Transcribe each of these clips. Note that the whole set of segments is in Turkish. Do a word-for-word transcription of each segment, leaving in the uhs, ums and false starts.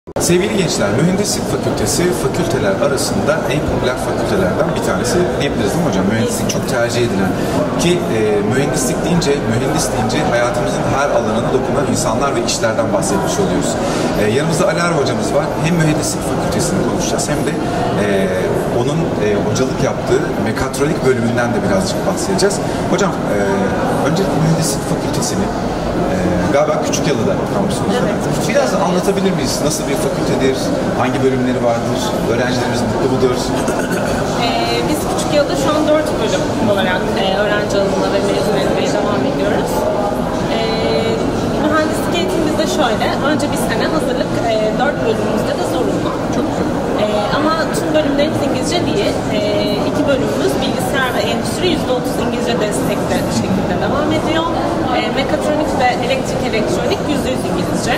Sevgili gençler, Mühendislik Fakültesi fakülteler arasında en popüler fakültelerden bir tanesi diyebiliriz değil mi hocam? Mühendislik çok tercih edilen ki e, mühendislik deyince, mühendis deyince hayatımızın her alanına dokunan insanlar ve işlerden bahsetmiş oluyoruz. E, yanımızda Alara hocamız var. Hem Mühendislik Fakültesini konuşacağız hem de e, onun e, hocalık yaptığı mekatronik bölümünden de birazcık bahsedeceğiz. Hocam, e, öncelikle Mühendislik Fakültesini Ee, galiba Küçükyalı'da kampüsümüz. Evet. Biraz anlatabilir miyiz? Nasıl bir fakültedir? Hangi bölümleri vardır? Öğrencilerimiz mutlu mudur? Ee, biz Küçükyalı'da şu an dört bölüm olarak e, öğrenci alımına ve mezun etmeye devam ediyoruz. E, mühendislik eğitimimizde şöyle, önce bir sene hazırlık, e, dört bölümümüzde de zorunlu. Çok güzel. E, ama tüm bölümlerimiz İngilizce değil. E, iki bölümümüz bilgisayar ve endüstri yüzde otuz İngilizce destekli şekilde devam ediyor. E, mekatronik ve elektrik elektronik yüzde yüz İngilizce.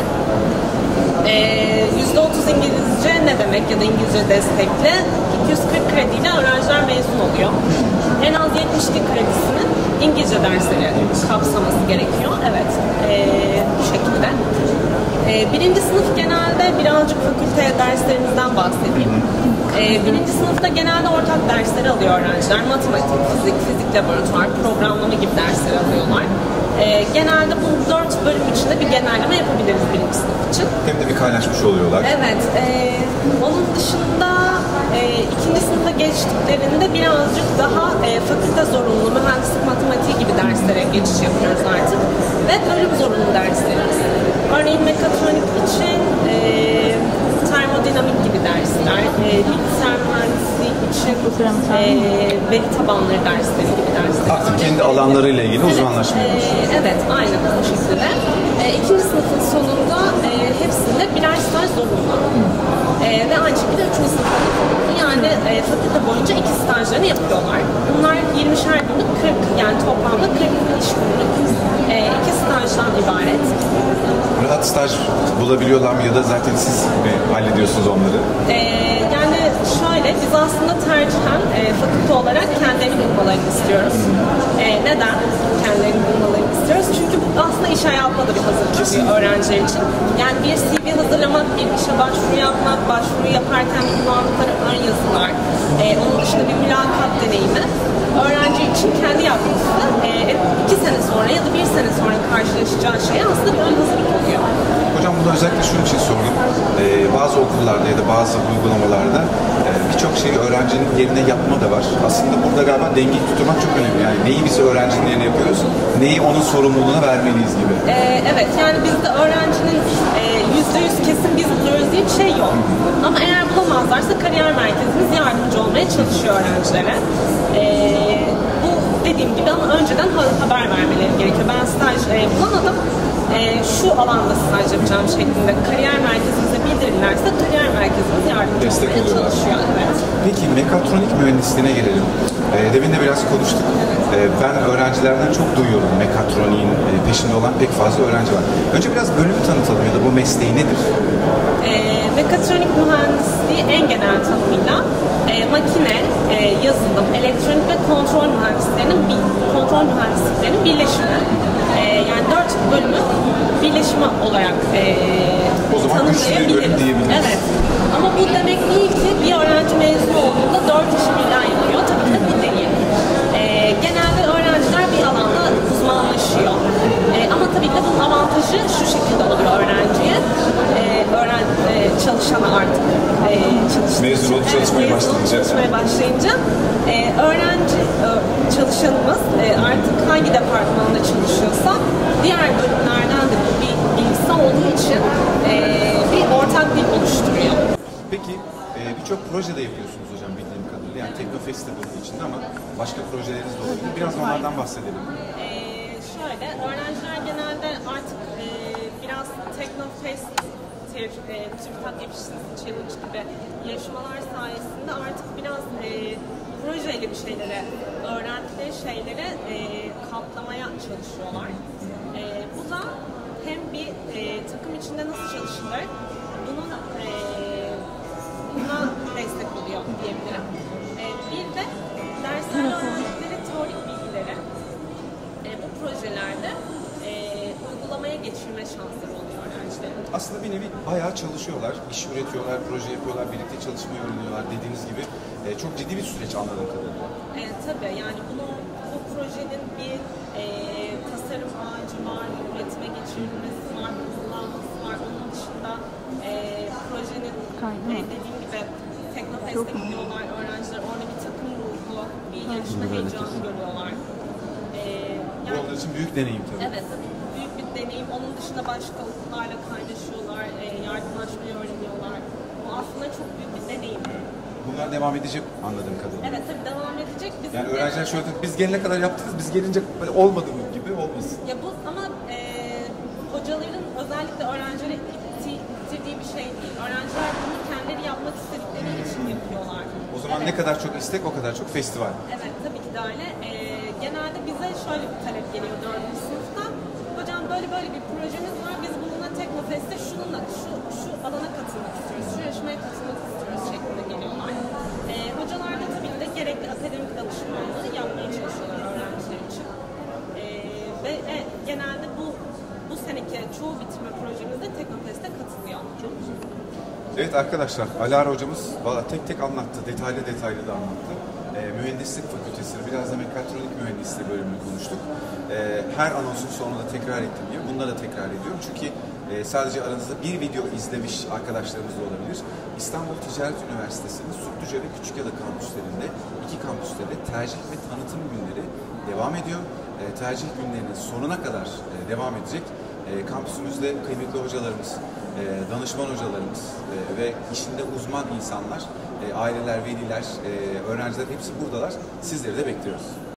E, yüzde otuz İngilizce ne demek ya da İngilizce destekli? iki yüz kırk krediyle öğrenciler mezun oluyor. En az yetmiş iki kredisinin İngilizce dersleri kapsaması gerekiyor. Evet, e, bu şekilde. E, birinci sınıf genelde birazcık fakülte derslerimizden bahsedeyim. E, birinci sınıfta genelde ortak dersleri alıyor öğrenciler. Matematik, fizik, fizik laboratuvar, programlama gibi dersleri alıyorlar. E, genelde bu dört bölüm içinde bir genelleme yapabiliriz birinci sınıf için. Hem de bir kaynaşmış oluyorlar. Evet. E, onun dışında e, ikinci sınıfa geçtiklerinde birazcık daha e, fakülte zorunlu, mühendislik, matematiği gibi derslere geçiş yapıyoruz artık. Ve bölüm zorunlu derslerimiz. Örneğin mekatronik için e, termodinamik gibi dersler, e, bilgisayar mühendisliği için e, veri tabanları dersleri gibi dersler. Artık kendi alanlarıyla ilgili evet, uzmanlaşmaya başlıyor. E, evet, aynen bu şekilde. E, ikinci sınıfın sonunda e, hepsinde birer staj zorunlu. E, ve aynı şekilde üçüncü sınıfta yani e, fakülte boyunca iki stajlarını yapıyorlar. Bunlar yirmişer günlük kırk, yani toplamda kırk iş günlük e, iki stajdan ibaret. Rahat staj bulabiliyorlar mı ya da zaten siz mi hallediyorsunuz onları? Ee, yani şöyle, biz aslında tercihen e, fakülte olarak kendilerini bulmalarını istiyoruz. E, neden kendilerini bulmalarını istiyoruz? Çünkü bu aslında iş hayatına da bir hazırlık oluyor öğrenciler için. Yani bir C V hazırlamak, bir işe başvuru yapmak, başvuru yaparken kullandıkları ön yazılar, e, onun dışında bir mülakat deneyimi öğrenci için kendi yapması e, iki sene sonra ya da bir sene sonra karşılaşacağı şey aslında bir ön hazırlık oluyor. Hocam bunu özellikle şunun için sordum. Ee, bazı okullarda ya da bazı uygulamalarda e, birçok şeyi öğrencinin yerine yapma da var. Aslında burada galiba dengeyi tutturmak çok önemli. Yani neyi biz öğrencinin yerine yapıyoruz, neyi onun sorumluluğuna vermeliyiz gibi. Ee, evet, yani bizde öğrencinin yüzde yüz kesin biz buluyoruz diye bir şey yok. Ama eğer bulamazlarsa kariyer merkezimiz yardımcı olmaya çalışıyor öğrencilere. Ee, bu dediğim gibi ama önceden haber vermeleri gerekiyor. Ben staj e, bulamadım. E, şu alanda staj yapacağım şeklinde kariyer merkezimize bildirirlerse kariyer merkezimiz yardımcı Destek olmaya oluyorlar. çalışıyor. Evet. Peki mekatronik mühendisliğine gelelim. E, demin de biraz konuştuk. E, ben öğrencilerden çok duyuyorum mekatroniğin e, peşinde olan pek fazla öğrenci var. Önce biraz bölümü tanıtalım ya da bu mesleği nedir? E, mekatronik mühendisliği en genel tanımıyla e, makine, e, yazılım, elektronik ve kontrol mühendisliklerinin kontrol mühendisliklerinin birleşimi. E, yani dört bölümü birleşimi olarak e, o zaman güçlü bir bölüm diyebiliriz. Evet. Ama bu demek değil ki bir öğrenci mezun olduğunda dört işi birden yapıyor. Tabii ki bu değil. E, genelde öğrenciler bir alanda uzmanlaşıyor. E, ama tabii ki bunun avantajı şu şekilde oluyor öğrenciye. E, öğren, e, çalışana artık e, mezun olup çalışmaya evet, başlayınca. çalışmaya başlayınca e, öğrenci e, çalışanımız e, artık hangi departmanda çalışıyorsa diğer bölümlerden de bir bilgisi olduğu için e, bir ortak dil oluşturuyor. Peki e, birçok projede yapıyorsunuz hocam bildiğim kadarıyla. Yani Teknofest'te bunun içinde ama başka projeleriniz de olabilir. Biraz onlardan bahsedelim. E, şöyle, öğrenciler genelde artık e, biraz Teknofest, e, TÜBİTAK Efficiency Challenge gibi yarışmalar sayesinde artık biraz e, projeyle bir şeylere, öğrendikleri şeylere e, katlamaya çalışıyorlar. E, bu da hem bir e, takım içinde nasıl çalışılır, bunun e, buna destek oluyor diyebilirim. E, bir de derslerde öğrendikleri teorik bilgileri e, bu projelerde e, uygulamaya geçirme şansları oluyor öğrencilerin. aslında bir nevi bayağı çalışıyorlar, iş üretiyorlar, proje yapıyorlar, birlikte çalışmayı öğreniyorlar. Dediğiniz gibi e, çok ciddi bir süreç anladığım kadarıyla. E, tabii yani bunu, bu projenin bir e, tasarım ağacı var, üretime geçirilmesi var, kullanması var. Onun dışında e, projenin e, dediğim gibi Teknofest'e gidiyorlar öğrenciler, orada bir takım ruhu, bir yarışma heyecanı görüyorlar. E, yani, bu onlar için büyük deneyim tabii. Evet, büyük bir deneyim. Onun dışında başka okullarla kaynaşıyorlar, e, yardımlaşmayı öğreniyorlar. Bu aslında çok büyük bir deneyim. Bunlar devam edecek anladığım kadarıyla. Evet tabii devam edecek. Bizim yani öğrenciler şöyle biz gelene kadar yaptınız, biz gelince böyle olmadı mı gibi olmasın. Ya bu ama e, hocaların özellikle öğrencilere ittirdiği bir şey değil. Öğrenciler bunu kendileri yapmak istedikleri için yapıyorlar. O zaman evet. Ne kadar çok istek o kadar çok festival. Evet tabii ki de öyle. E, genelde bize şöyle bir talep geliyor dördüncü sınıfta. Hocam böyle böyle bir projemiz var. Biz bununla Teknofest'te şununla şu, şu alana katılmak istiyoruz. Şu yarışmaya katılmak istiyoruz şeklinde geliyorlar. E, hocalar da tabii ki de gerekli akademik danışmanlığı yapmaya çalışıyorlar öğrenciler için. E, ve e, genelde bu bu seneki çoğu bitirme projemizde Teknofest'e katılıyor. Çok güzel. Evet arkadaşlar, Alara hocamız valla tek tek anlattı, detaylı detaylı da anlattı. E, mühendislik fakültesini, biraz da mekatronik mühendisliği bölümünü konuştuk. E, her anonsun sonunda tekrar ettim diyor. Bunları da tekrar ediyorum çünkü e, sadece aranızda bir video izlemiş arkadaşlarımız da olabilir. İstanbul Ticaret Üniversitesi'nin Sütlüce ve Küçükyada kampüslerinde, iki kampüste de tercih ve tanıtım günleri devam ediyor. E, tercih günlerinin sonuna kadar e, devam edecek. E, kampüsümüzde kıymetli hocalarımız, e, danışman hocalarımız e, ve işinde uzman insanlar, e, aileler, veliler, e, öğrenciler hepsi buradalar. Sizleri de bekliyoruz.